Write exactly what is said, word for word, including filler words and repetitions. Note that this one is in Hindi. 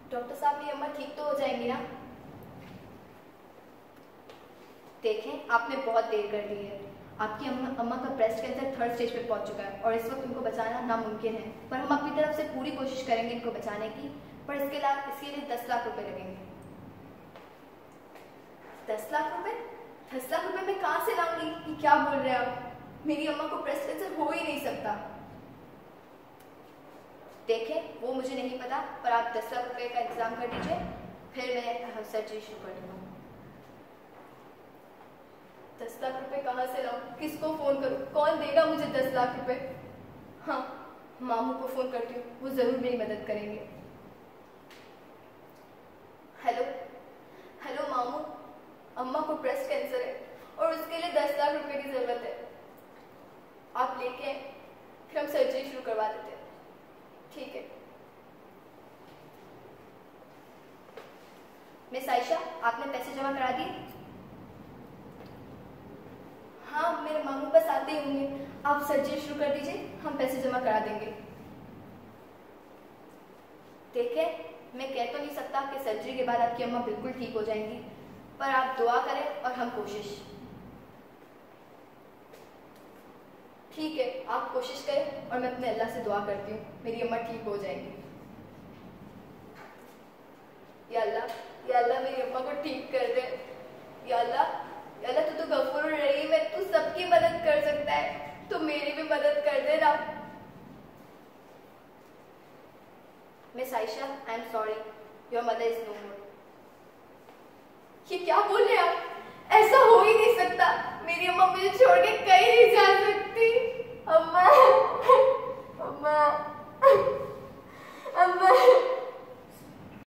डॉक्टर साहब मेरी अम्मा ठीक तो हो जाएंगी ना? देखें, आपने बहुत देर कर दी है। आपकी अम्मा अम्मा का ब्रेस्ट कैंसर थर्ड स्टेज पे पहुंच चुका है और इस वक्त उनको बचाना नामुमकिन है, पर हम अपनी तरफ से पूरी कोशिश करेंगे इनको बचाने की। पर इसके लिए इसके लिए दस लाख रुपए लगेंगे। दस लाख रुपए? दस लाख रुपए मैं कहाँ से लाऊंगी? ये क्या बोल रहे हैं आप? मेरी अम्मा को ब्रेस्ट कैंसर हो ही नहीं सकता। देखें, वो मुझे नहीं पता, पर आप दस लाख रुपए का इंतजाम कर दीजिए, फिर मैं सर्जरी शुरू कर दूंगा। दस लाख रुपए कहाँ से लाऊं? किसको फोन करूं? कौन देगा मुझे दस लाख रुपए? हाँ, मामू को फोन करती हूँ, वो जरूर मेरी मदद करेंगे। हेलो हेलो मामू, अम्मा को ब्रेस्ट कैंसर है और उसके लिए दस लाख रुपए की जरूरत है। आप लेके आए, फिर हम सर्जरी शुरू करवा देते हैं। ठीक है। मिस आयशा, आपने पैसे जमा करा दिए? हाँ, मेरे मामू बस आते ही होंगे। आप सर्जरी शुरू कर दीजिए, हम पैसे जमा करा देंगे। देखें, मैं कह तो नहीं सकता कि सर्जरी के बाद आपकी अम्मा बिल्कुल ठीक हो जाएंगी, पर आप दुआ करें और हम कोशिश। ठीक है, आप कोशिश करें और मैं अपने अल्लाह से दुआ करती हूँ मेरी अम्मा ठीक हो जाएंगी। या अल्लाह, या अल्लाह मेरी अम्मा को ठीक कर दे। या अल्लाह, या अल्लाह तू तो गफूर रहीम है, तू सबकी मदद कर सकता है, तू मेरी भी मदद कर दे ना। Miss Ayesha, I am sorry, your mother is no more. ये क्या बोल रहे हैं आप? ऐसा हो ही नहीं सकता। मेरी अम्मा मुझे छोड़ के कहीं नहीं जा सकती। अम्मा, अम्मा, अम्मा।